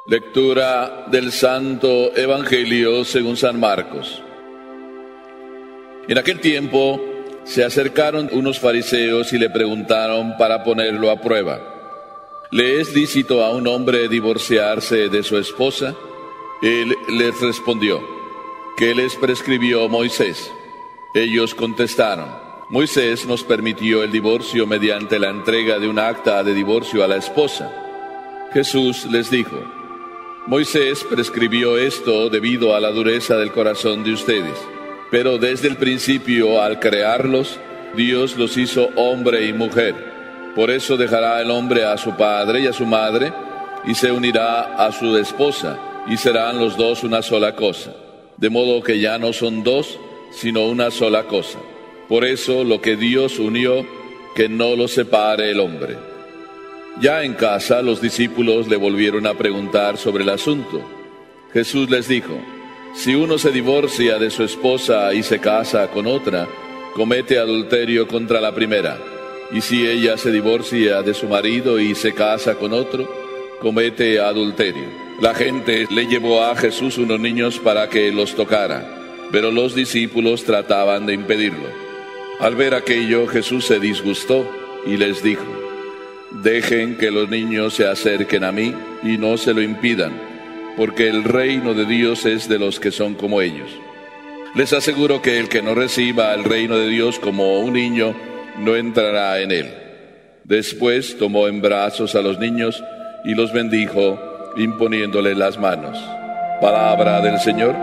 Lectura del Santo Evangelio según San Marcos. En aquel tiempo se acercaron unos fariseos y le preguntaron para ponerlo a prueba: ¿le es lícito a un hombre divorciarse de su esposa? Él les respondió: ¿qué les prescribió Moisés? Ellos contestaron: Moisés nos permitió el divorcio mediante la entrega de un acta de divorcio a la esposa. Jesús les dijo: Moisés prescribió esto debido a la dureza del corazón de ustedes. Pero desde el principio, al crearlos, Dios los hizo hombre y mujer. Por eso dejará el hombre a su padre y a su madre, y se unirá a su esposa, y serán los dos una sola cosa. De modo que ya no son dos, sino una sola cosa. Por eso lo que Dios unió, que no lo separe el hombre. Ya en casa los discípulos le volvieron a preguntar sobre el asunto. Jesús les dijo: si uno se divorcia de su esposa y se casa con otra, comete adulterio contra la primera. Y si ella se divorcia de su marido y se casa con otro, comete adulterio. La gente le llevó a Jesús unos niños para que los tocara, pero los discípulos trataban de impedirlo. Al ver aquello, Jesús se disgustó y les dijo: dejen que los niños se acerquen a mí y no se lo impidan, porque el reino de Dios es de los que son como ellos. Les aseguro que el que no reciba el reino de Dios como un niño, no entrará en él. Después tomó en brazos a los niños y los bendijo, imponiéndoles las manos. Palabra del Señor.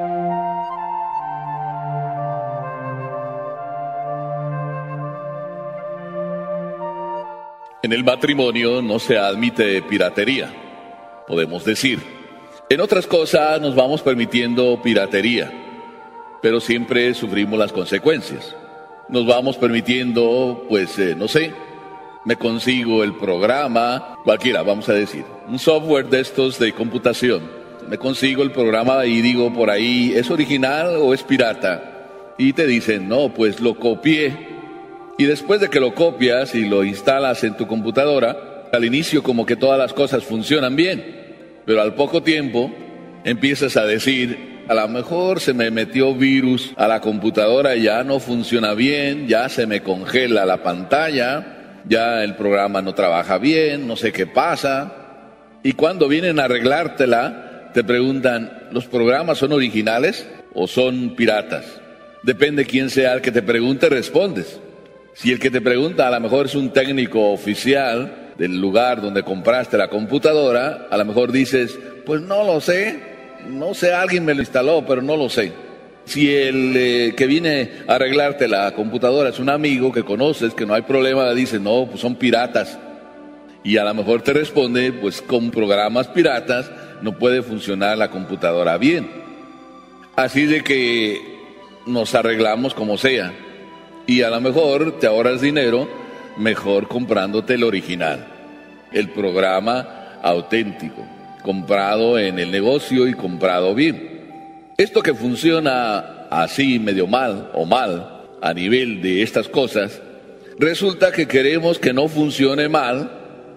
En el matrimonio no se admite piratería, podemos decir. En otras cosas nos vamos permitiendo piratería, pero siempre sufrimos las consecuencias. Nos vamos permitiendo, me consigo el programa, cualquiera, vamos a decir, un software de estos de computación. Me consigo el programa y digo por ahí: ¿es original o es pirata? Y te dicen: no, pues lo copié. Y después de que lo copias y lo instalas en tu computadora, al inicio como que todas las cosas funcionan bien, pero al poco tiempo empiezas a decir: a lo mejor se me metió virus a la computadora y ya no funciona bien, ya se me congela la pantalla, ya el programa no trabaja bien, no sé qué pasa. Y cuando vienen a arreglártela, te preguntan: ¿los programas son originales o son piratas? Depende quién sea el que te pregunte, respondes. Si el que te pregunta a lo mejor es un técnico oficial del lugar donde compraste la computadora, a lo mejor dices: pues no lo sé, alguien me lo instaló, pero no lo sé. Si el que viene a arreglarte la computadora es un amigo que conoces, que no hay problema, dice: no, pues son piratas. Y a lo mejor te responde: pues con programas piratas no puede funcionar la computadora bien. Así de que nos arreglamos como sea. Y a lo mejor te ahorras dinero mejor comprándote el original, el programa auténtico, comprado en el negocio y comprado bien. Esto que funciona así medio mal o mal a nivel de estas cosas, resulta que queremos que no funcione mal,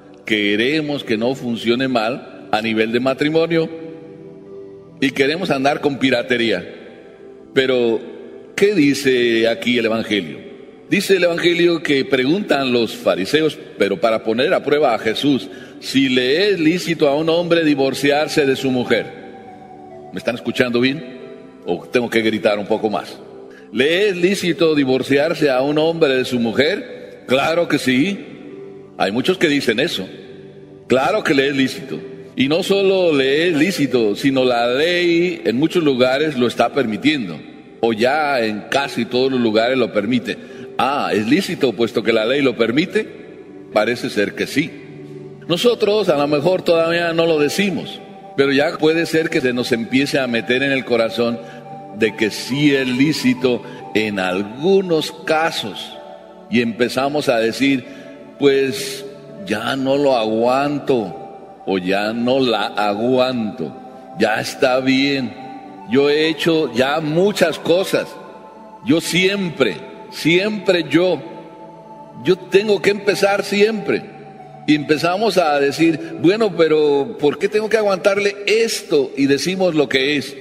a nivel de matrimonio, y queremos andar con piratería. Pero ¿qué dice aquí el Evangelio? Dice el Evangelio que preguntan los fariseos, pero para poner a prueba a Jesús, si le es lícito a un hombre divorciarse de su mujer. ¿Me están escuchando bien? ¿O tengo que gritar un poco más? ¿Le es lícito divorciarse a un hombre de su mujer? Claro que sí. Hay muchos que dicen eso. Claro que le es lícito. Y no solo le es lícito, sino la ley en muchos lugares lo está permitiendo. O ya en casi todos los lugares lo permite. ¿Es lícito puesto que la ley lo permite? Parece ser que sí. Nosotros a lo mejor todavía no lo decimos, pero ya puede ser que se nos empiece a meter en el corazón de que sí es lícito en algunos casos. Y empezamos a decir: pues ya no lo aguanto, o ya no la aguanto, ya está bien. Yo he hecho ya muchas cosas. Yo siempre yo tengo que empezar siempre. Y empezamos a decir, bueno, pero ¿por qué tengo que aguantarle esto? Y decimos lo que es.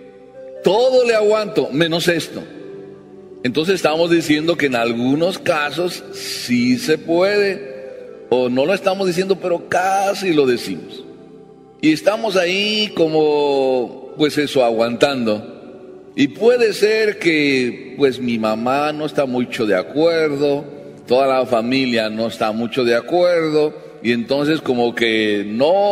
Todo le aguanto, menos esto. Entonces estamos diciendo que en algunos casos sí se puede, o no lo estamos diciendo, pero casi lo decimos. Y estamos ahí como, pues eso, aguantando. Y puede ser que, pues mi mamá no está mucho de acuerdo, toda la familia no está mucho de acuerdo, y entonces como que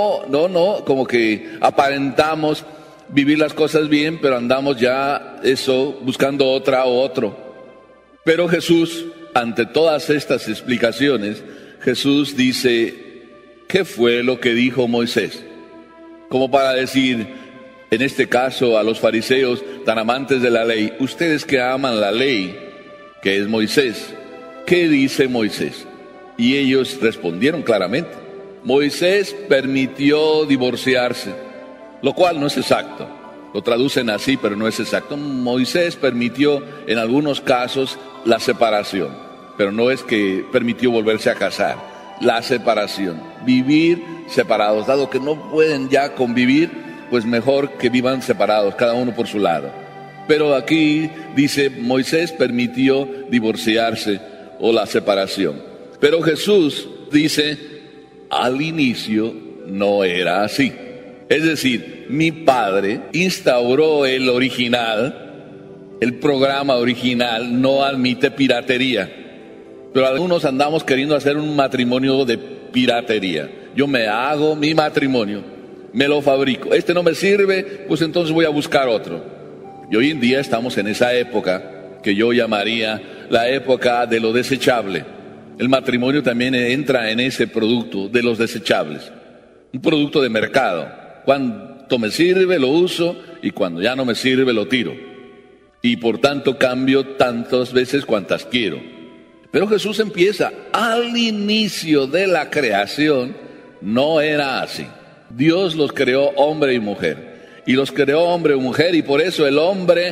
como que aparentamos vivir las cosas bien, pero andamos ya eso, buscando otra o otro. Pero Jesús, ante todas estas explicaciones, Jesús dice, ¿qué fue lo que dijo Moisés? Como para decir, en este caso a los fariseos tan amantes de la ley, ustedes que aman la ley, que es Moisés, ¿qué dice Moisés? Y ellos respondieron claramente, Moisés permitió divorciarse, lo cual no es exacto. Lo traducen así, pero no es exacto. Moisés permitió en algunos casos la separación, pero no es que permitió volverse a casar. La separación, vivir separados, dado que no pueden ya convivir, pues mejor que vivan separados, cada uno por su lado. Pero aquí dice, Moisés permitió divorciarse o la separación. Pero Jesús dice, al inicio no era así. Es decir, mi Padre instauró el original, el programa original no admite piratería. Pero algunos andamos queriendo hacer un matrimonio de piratería. Yo me hago mi matrimonio, me lo fabrico. Este no me sirve, pues entonces voy a buscar otro. Y hoy en día estamos en esa época que yo llamaría la época de lo desechable. El matrimonio también entra en ese producto de los desechables. Un producto de mercado. Cuando me sirve lo uso y cuando ya no me sirve lo tiro. Y por tanto cambio tantas veces cuantas quiero. Pero Jesús empieza, al inicio de la creación no era así. Dios los creó hombre y mujer. Y los creó hombre y mujer y por eso el hombre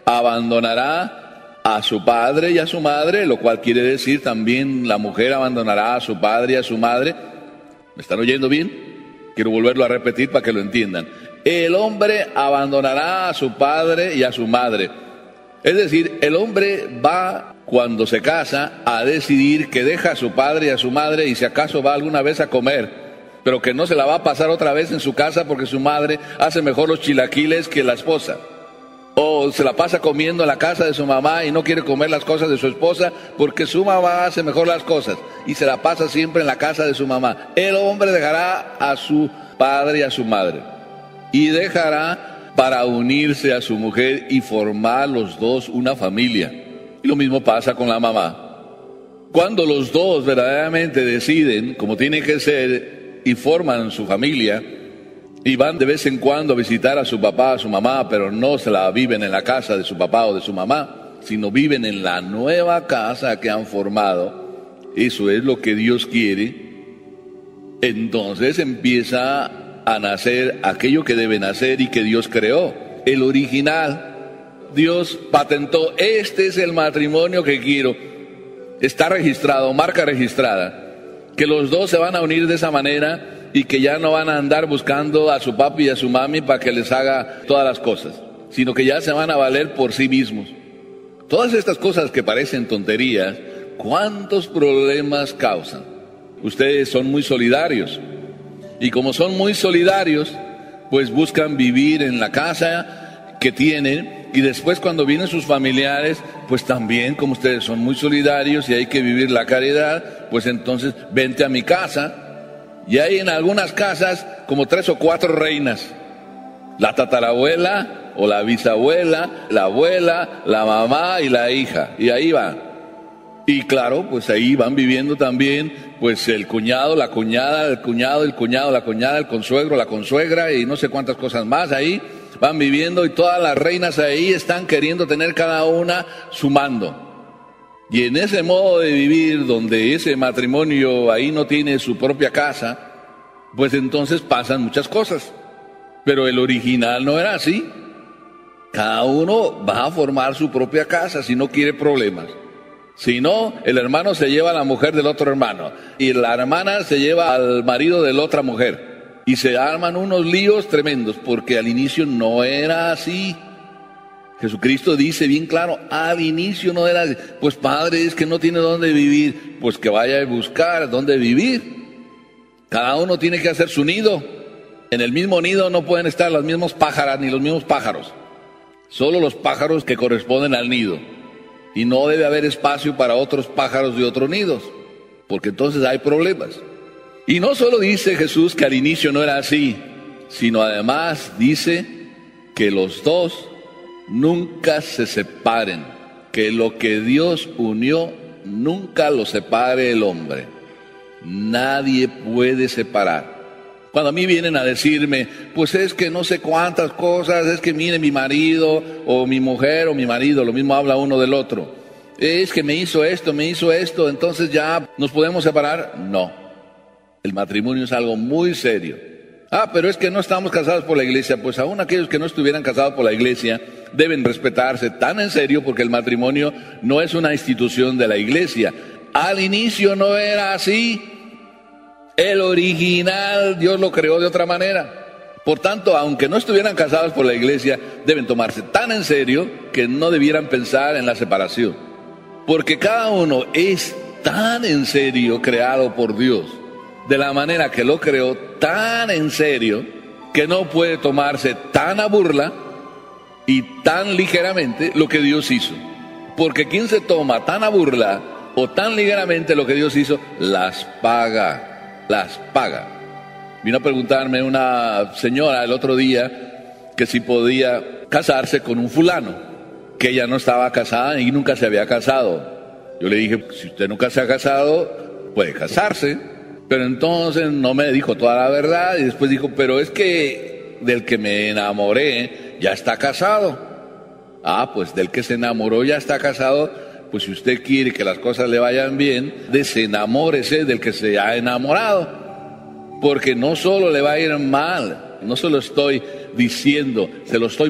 abandonará a su padre y a su madre, lo cual quiere decir también la mujer abandonará a su padre y a su madre. ¿Me están oyendo bien? Quiero volverlo a repetir para que lo entiendan. El hombre abandonará a su padre y a su madre. Es decir, el hombre va, cuando se casa, a decidir que deja a su padre y a su madre y si acaso va alguna vez a comer, pero que no se la va a pasar otra vez en su casa porque su madre hace mejor los chilaquiles que la esposa. O se la pasa comiendo en la casa de su mamá y no quiere comer las cosas de su esposa porque su mamá hace mejor las cosas y se la pasa siempre en la casa de su mamá. El hombre dejará a su padre y a su madre y dejará para unirse a su mujer y formar los dos una familia. Y lo mismo pasa con la mamá. Cuando los dos verdaderamente deciden, como tiene que ser, y forman su familia, y van de vez en cuando a visitar a su papá, a su mamá, pero no se la viven en la casa de su papá o de su mamá, sino viven en la nueva casa que han formado. Eso es lo que Dios quiere. Entonces empieza a nacer aquello que debe nacer y que Dios creó, el original. Dios patentó, este es el matrimonio que quiero. Está registrado, marca registrada, que los dos se van a unir de esa manera y que ya no van a andar buscando a su papi y a su mami para que les haga todas las cosas, sino que ya se van a valer por sí mismos. Todas estas cosas que parecen tonterías, ¿cuántos problemas causan? Ustedes son muy solidarios y como son muy solidarios, pues buscan vivir en la casa que tienen y después cuando vienen sus familiares, pues también como ustedes son muy solidarios y hay que vivir la caridad, pues entonces vente a mi casa. Y hay en algunas casas como 3 o 4 reinas. La tatarabuela o la bisabuela, la abuela, la mamá y la hija. Y ahí va. Y claro, pues ahí van viviendo también pues el cuñado, la cuñada, el cuñado, el cuñado, la cuñada, el consuegro, la consuegra y no sé cuántas cosas más. Ahí van viviendo y todas las reinas ahí están queriendo tener cada una su mando. Y en ese modo de vivir, donde ese matrimonio ahí no tiene su propia casa, pues entonces pasan muchas cosas. Pero el original no era así. Cada uno va a formar su propia casa si no quiere problemas. Si no, el hermano se lleva a la mujer del otro hermano y la hermana se lleva al marido de la otra mujer. Y se arman unos líos tremendos porque al inicio no era así. Jesucristo dice bien claro, al inicio no era, pues padre, es que no tiene dónde vivir, pues que vaya a buscar dónde vivir. Cada uno tiene que hacer su nido. En el mismo nido no pueden estar las mismas pájaras ni los mismos pájaros. Solo los pájaros que corresponden al nido. Y no debe haber espacio para otros pájaros de otros nidos, porque entonces hay problemas. Y no solo dice Jesús que al inicio no era así, sino además dice que los dos nunca se separen, que lo que Dios unió nunca lo separe el hombre. Nadie puede separar. Cuando a mí vienen a decirme, pues es que no sé cuántas cosas, es que mire mi marido o mi mujer o mi marido, lo mismo habla uno del otro. Es que me hizo esto, entonces ya nos podemos separar. No, el matrimonio es algo muy serio. Pero es que no estamos casados por la iglesia. Pues aún aquellos que no estuvieran casados por la iglesia deben respetarse tan en serio, porque el matrimonio no es una institución de la iglesia. Al inicio no era así. El original Dios lo creó de otra manera. Por tanto, aunque no estuvieran casados por la iglesia, deben tomarse tan en serio que no debieran pensar en la separación. Porque cada uno es tan en serio creado por Dios, de la manera que lo creó, tan en serio, que no puede tomarse tan a burla y tan ligeramente lo que Dios hizo. Porque quien se toma tan a burla o tan ligeramente lo que Dios hizo, las paga. Vino a preguntarme una señora el otro día que si podía casarse con un fulano, que ella no estaba casada y nunca se había casado. Yo le dije, si usted nunca se ha casado, puede casarse. Pero entonces no me dijo toda la verdad y después dijo, pero es que del que me enamoré ya está casado. Pues del que se enamoró ya está casado. Pues si usted quiere que las cosas le vayan bien, desenamórese del que se ha enamorado. Porque no solo le va a ir mal, no se lo estoy diciendo, se lo estoy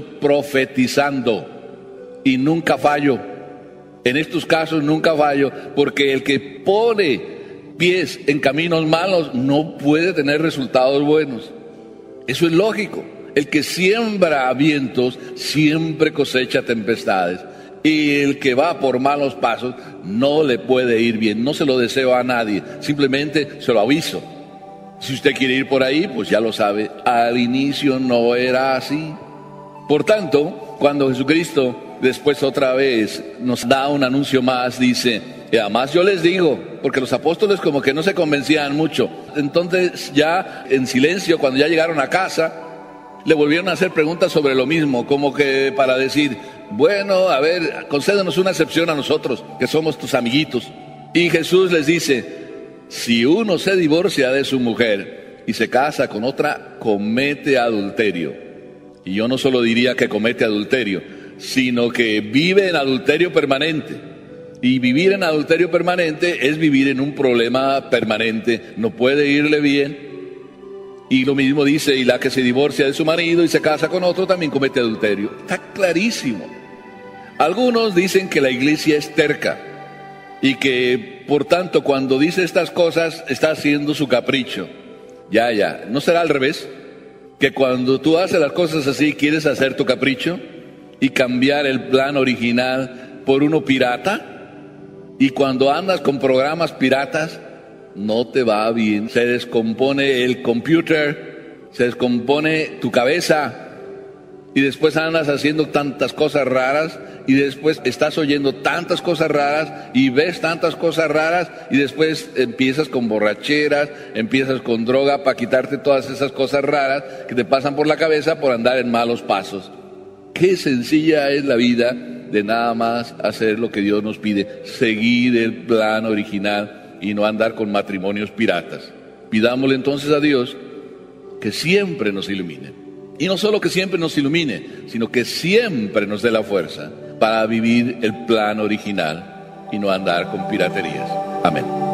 profetizando. Y nunca fallo. En estos casos nunca fallo, porque el que pone pies en caminos malos no puede tener resultados buenos. Eso es lógico. El que siembra vientos siempre cosecha tempestades. Y el que va por malos pasos no le puede ir bien. No se lo deseo a nadie, simplemente se lo aviso. Si usted quiere ir por ahí, pues ya lo sabe, al inicio no era así. Por tanto, cuando Jesucristo después otra vez nos da un anuncio más, dice, y además yo les digo, porque los apóstoles como que no se convencían mucho. Entonces ya en silencio, cuando ya llegaron a casa, le volvieron a hacer preguntas sobre lo mismo, como que para decir, bueno, a ver, concédenos una excepción a nosotros, que somos tus amiguitos. Y Jesús les dice, si uno se divorcia de su mujer y se casa con otra, comete adulterio. Y yo no solo diría que comete adulterio, sino que vive en adulterio permanente. Y vivir en adulterio permanente es vivir en un problema permanente, no puede irle bien. Y lo mismo dice, y la que se divorcia de su marido y se casa con otro también comete adulterio. Está clarísimo. Algunos dicen que la iglesia es terca y que por tanto cuando dice estas cosas está haciendo su capricho. Ya, ¿no será al revés? Que cuando tú haces las cosas así quieres hacer tu capricho y cambiar el plan original por uno pirata. Y cuando andas con programas piratas, no te va bien. Se descompone el computer, se descompone tu cabeza. Y después andas haciendo tantas cosas raras. Y después estás oyendo tantas cosas raras. Y ves tantas cosas raras. Y después empiezas con borracheras, empiezas con droga para quitarte todas esas cosas raras que te pasan por la cabeza por andar en malos pasos. Qué sencilla es la vida de nada más hacer lo que Dios nos pide, seguir el plan original y no andar con matrimonios piratas. Pidámosle entonces a Dios que siempre nos ilumine. Y no solo que siempre nos ilumine, sino que siempre nos dé la fuerza para vivir el plan original y no andar con piraterías. Amén.